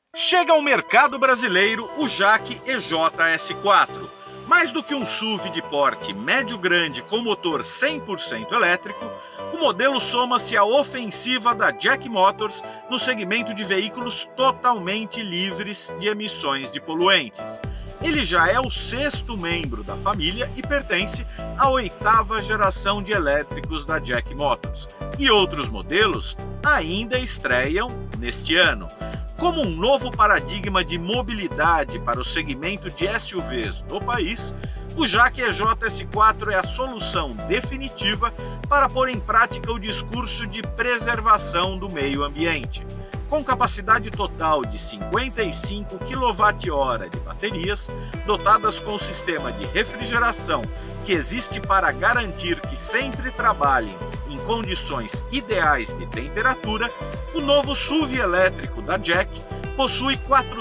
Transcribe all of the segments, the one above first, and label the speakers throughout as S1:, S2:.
S1: Chega ao mercado brasileiro o JAC EJS4. Mais do que um SUV de porte médio-grande com motor 100% elétrico, o modelo soma-se à ofensiva da JAC Motors no segmento de veículos totalmente livres de emissões de poluentes. Ele já é o 6º membro da família e pertence à 8ª geração de elétricos da JAC Motors. E outros modelos ainda estreiam neste ano. Como um novo paradigma de mobilidade para o segmento de SUVs do país, o JAC EJS4 é a solução definitiva para pôr em prática o discurso de preservação do meio ambiente. Com capacidade total de 55 kWh de baterias, dotadas com sistema de refrigeração que existe para garantir que sempre trabalhem em condições ideais de temperatura, o novo SUV elétrico da JAC possui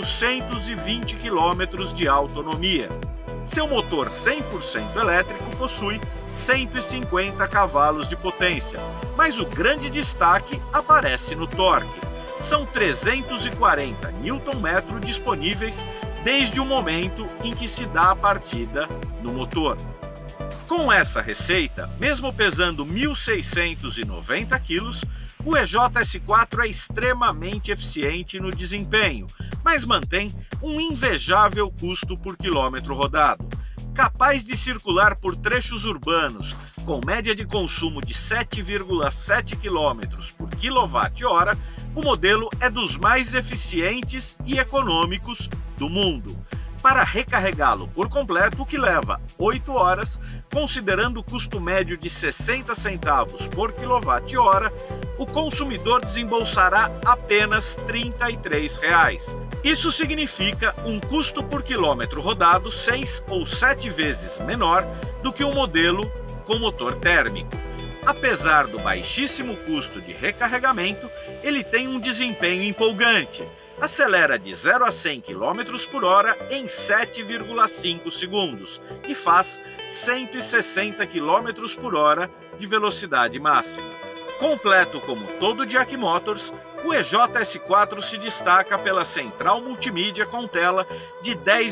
S1: 420 km de autonomia. Seu motor 100% elétrico possui 150 cavalos de potência, mas o grande destaque aparece no torque. São 340 Nm disponíveis desde o momento em que se dá a partida no motor. Com essa receita, mesmo pesando 1.690 kg, o EJS4 é extremamente eficiente no desempenho, mas mantém um invejável custo por quilômetro rodado. Capaz de circular por trechos urbanos com média de consumo de 7,7 km por kWh, o modelo é dos mais eficientes e econômicos do mundo. Para recarregá-lo por completo, o que leva 8 horas, considerando o custo médio de 60 centavos por kWh, o consumidor desembolsará apenas R$ 33. Isso significa um custo por quilômetro rodado 6 ou 7 vezes menor do que um modelo com motor térmico. Apesar do baixíssimo custo de recarregamento, ele tem um desempenho empolgante. Acelera de 0 a 100 km por hora em 7,5 segundos e faz 160 km por hora de velocidade máxima. Completo como todo JAC Motors, o EJS4 se destaca pela central multimídia com tela de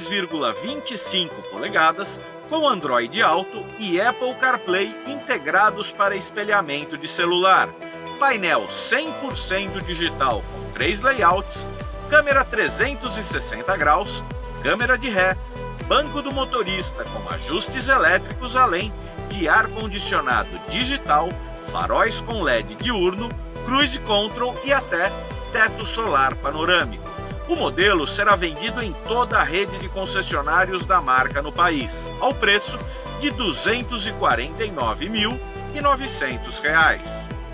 S1: 10,25 polegadas, com Android Auto e Apple CarPlay integrados para espelhamento de celular, painel 100% digital com 3 layouts, câmera 360 graus, câmera de ré, banco do motorista com ajustes elétricos, além de ar-condicionado digital, faróis com LED diurno, cruise control e até teto solar panorâmico. O modelo será vendido em toda a rede de concessionários da marca no país, ao preço de R$ 249.900.